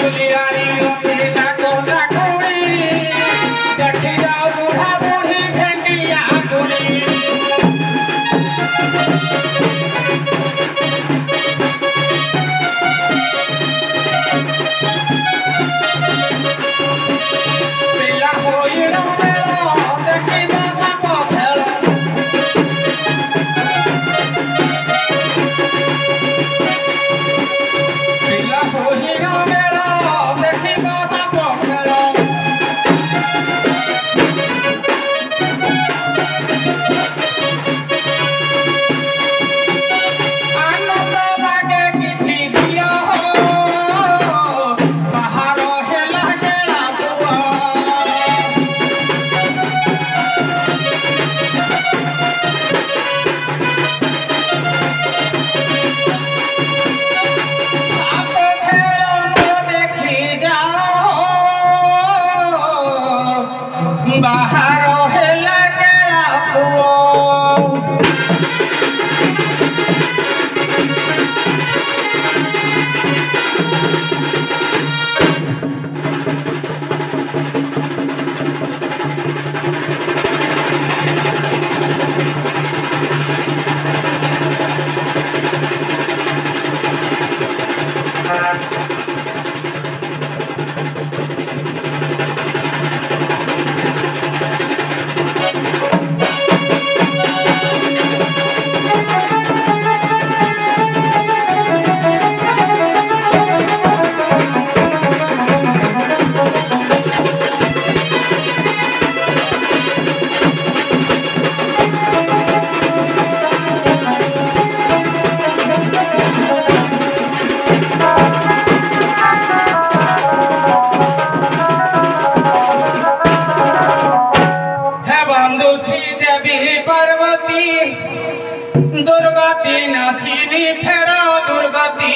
दुर्गति नसीनी फेरा दुर्गति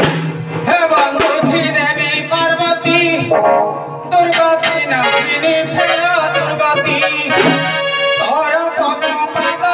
हे बंधुची देवी पार्वती दुर्गति नसीनी फेरा दुर्गति तोर पद पाद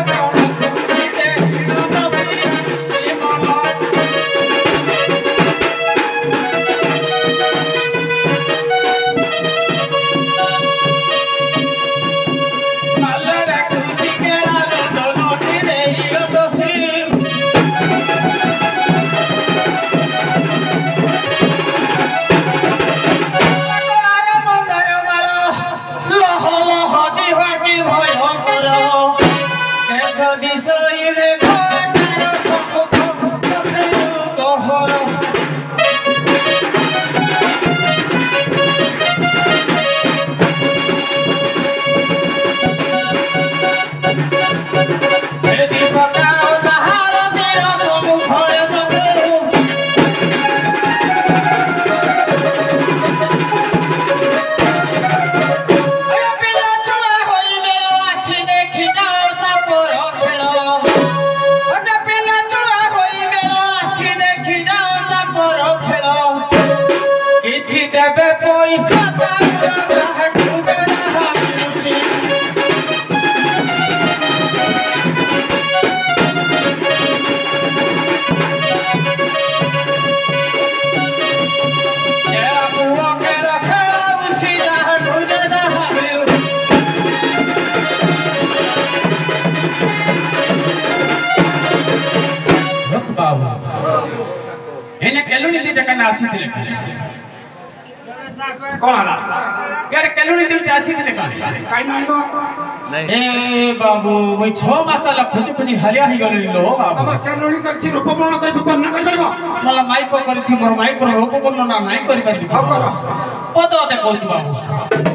कौन आला यार केलुनी दिल आछि दिले का काई मांगो ए बाबू वही 6 मास ला खुजी खुजी हलिया ही गले लो बाबू तमर केलुनी करछि रूप पूर्ण कइ को ना कर परबो मला माइक को करथि मोर माइक को रूप पूर्ण ना नाही करि परबी हां करो पद दे कहू बाबू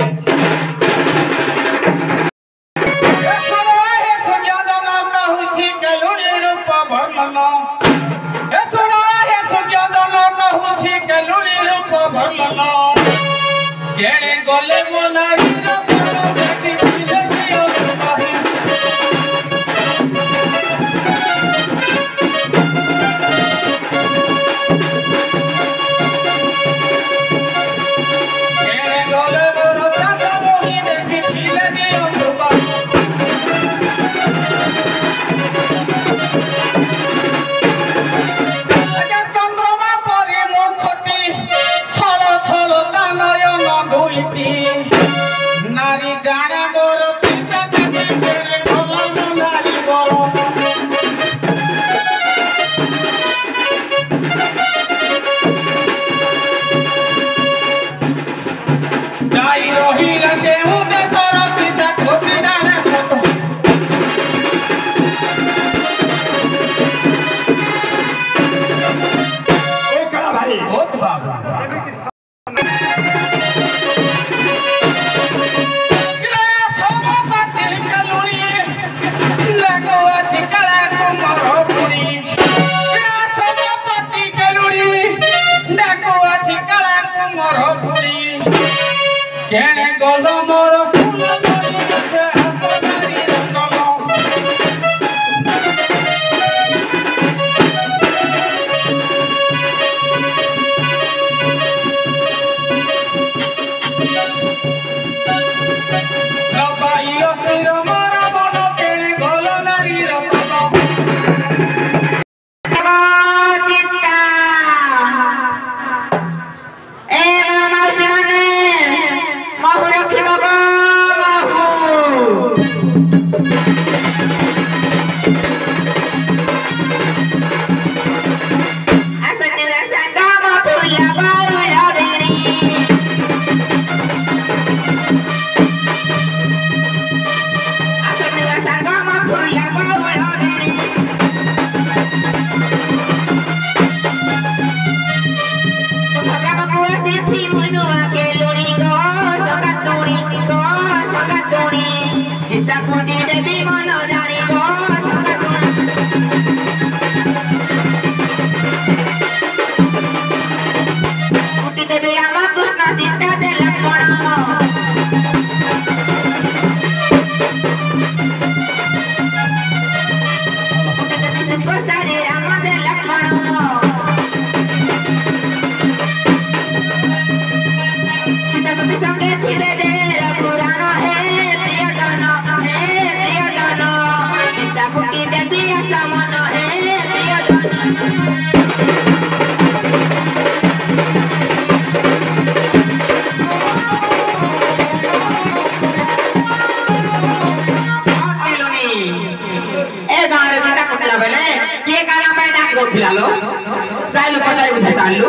केने गोले मोनारी रो कोनो बेसी दिले दियो कहि केने गोले मोरो चाचा मोही बेसी दिले दियो अगे चंद्रमा परी मुखटी छल केणे गलो मोर सुना से हसनारी रंगलो लबाइयो फिर मोरा बनो केणे गलो नारी रंगलो चित्ता ए मामा सिमाने महु रखिब गो महु असनेर संगम फुला बारुला बेरी असनेर संगम फुला बारुला बेरी भगवा बुआ सिछि मनुआ के लोरी गो सगातुणी जिता कुदी देवी मन जानी गो सगातुणी कुटी देवी राम कृष्ण सीता दे लक्ष्मण कुटी देवी सुको सारे राम दे लक्ष्मण सीता सती संगे थिबे दे पुराण हे प्रियजन सीता कुटी देवी असमन हे प्रियजन ए गाँव चिंता कुटला बेले किए गाना में नाक रोथिला लो चालू पचारी बुझे चालू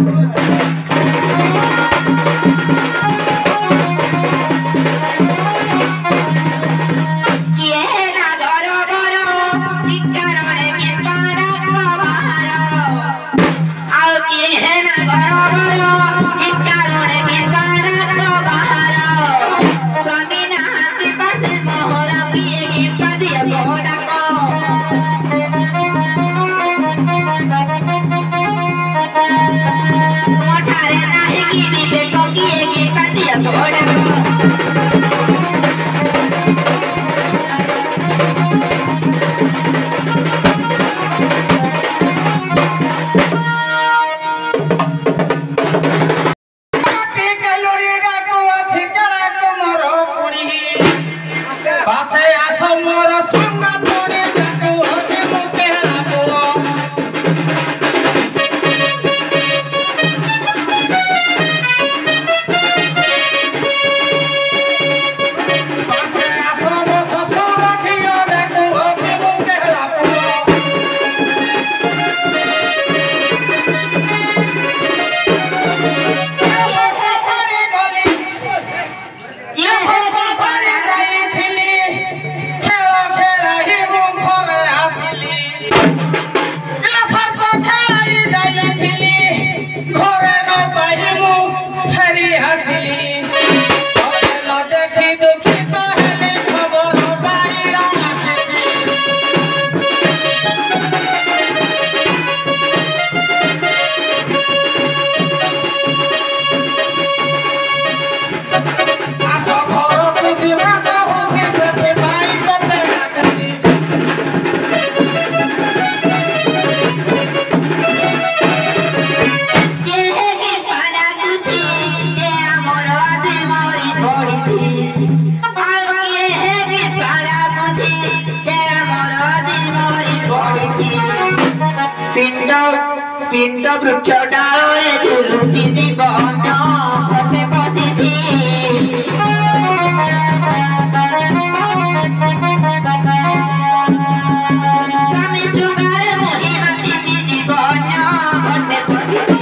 पिंड वृक्ष डाले झुलुची जीवन सते बसिछि स्वामी सुगार महिमा दिछि जीवन सते बसिछि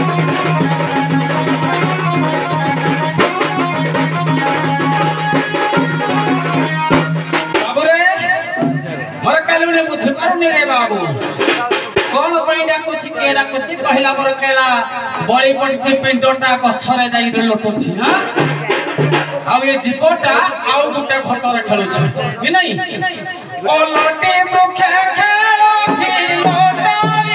बाबू रे मोर कालुने बुझ पारुनी रे बाबू कौन पाई डाकुछि के डाकुछि कहला मोर केला बळी पड़छि पिंडटा गछरे जाई लोटुछि हां आ ये जीवटा आउ गुटे खटरे खेलुछि कि नहीं ओ लोटे वृक्ष खेलुछि लोटाली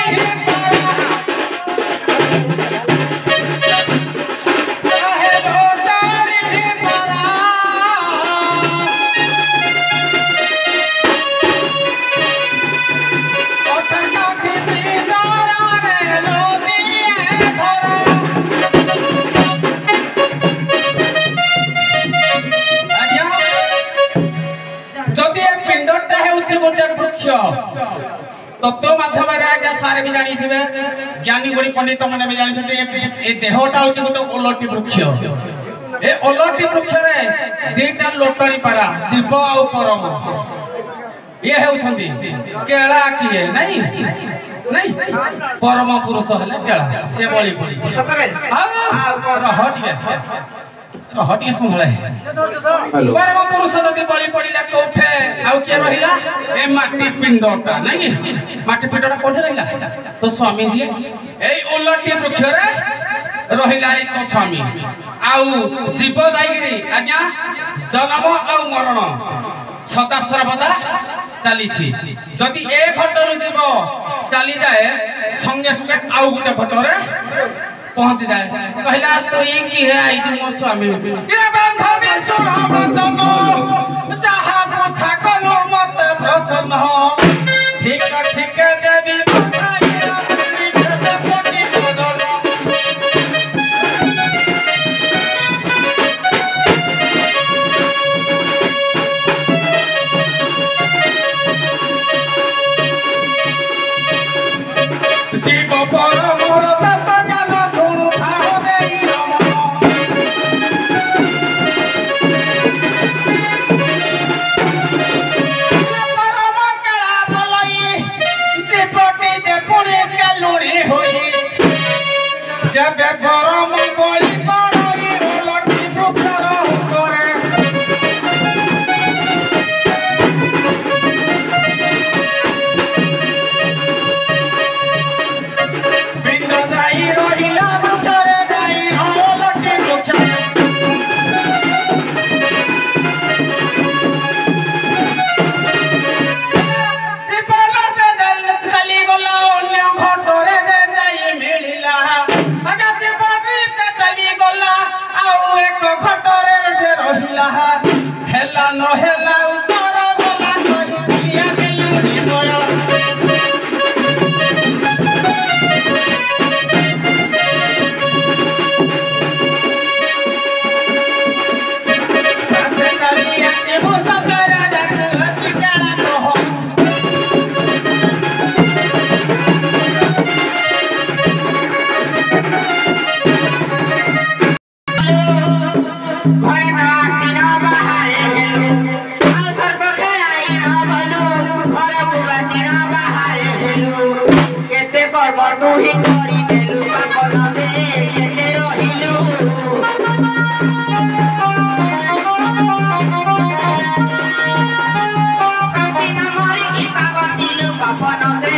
पारा हे लोटाली भाषा भी जानी थे ज्ञानी गुणी पंडित मैंने भी जानी थे देहटा हूँ गोटे ओलटी वृक्ष ए ओलटी वृक्ष रे दीटा लोटरी पारा जीव आ परम ये होउछंदी केला किए नहीं नहीं परम पुरुष हले केला से बळी पड़ी सतरे हटिए संभले परम पुरुष जदि बळी पड़िला कोठे आउ के रहिला ए माटी पिंडटा नहीं माटी पिंडटा कोठे रहिला तो स्वामी जी ए ओलटी वृक्ष रे रहिला ए तो स्वामी आउ जीव जाईगिरी आज्ञा जन्म आउ मरण सदा सर्वदा चली जदि ए घटरू जीव चली जाए संगे संगे आउ गोटे घटरे पहुंच जाए कहला तो ये की है आई मो स्वामी ये बांधवी सुनो वचन जहा पूछा कलो मत प्रसन्न हो ठीक ठीक देवी बताई रात्रि कैसे पति बदल जीव पर मोर तत गान सुनु थाओ देई रमण परम कला बोलई जीवटी जे पुणे केलुणी होई जब परम बोली पड़ई ओलटी वृक्षर करे पिंड जाई रहिला भीतरे जाई ओलटी वृक्ष जीवन से चली गला अन्य घटरे जाई मिलिला आगा जीवन से चली गला आउ एक घटरे रहिला हेला न हेला उतर गला कहिया गेलुनी सोय घरे नासी न बाहरे हेलु आउ सर्प खेलाई न गलु घर कुबासी न बाहरे हेलु केते कर्म तू ही करी देलु पापन दे केते रहिलु बिना मरी की पावतिलु पापन दे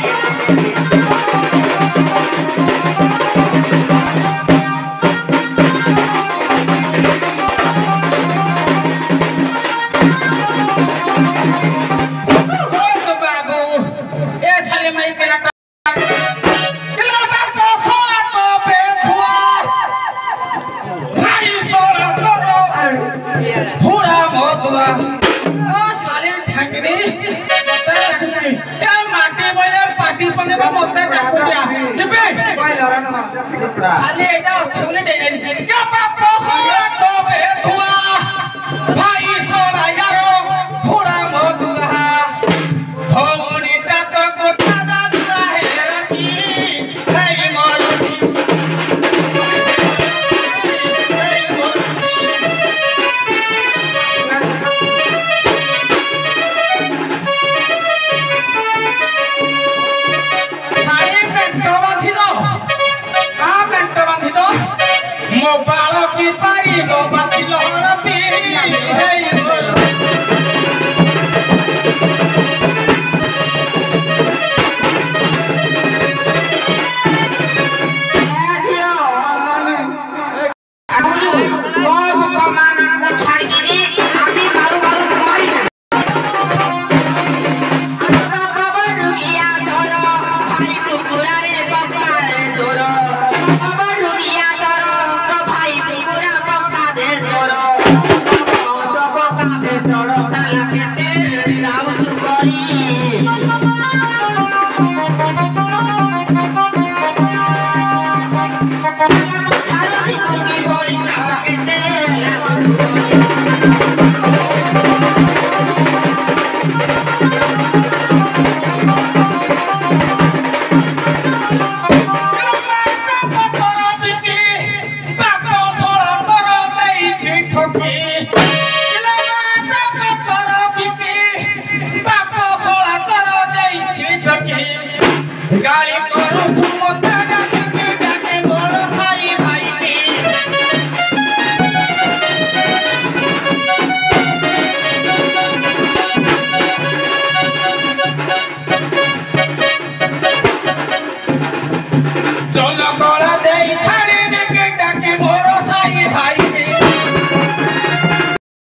खाली एटा छुले दे क्या पाप सोला तो बेथुआ भाई सोला यारो घोड़ा मधुआ भौनी तक कोठा दादा है रखी है मरुची सारे पेटो बांधी दो मो बालो की पारी मो बाती लोहरा पीरी हे भाई कुकुरा पक्का दे ଗାଳି କରୁଛୁ ମତେ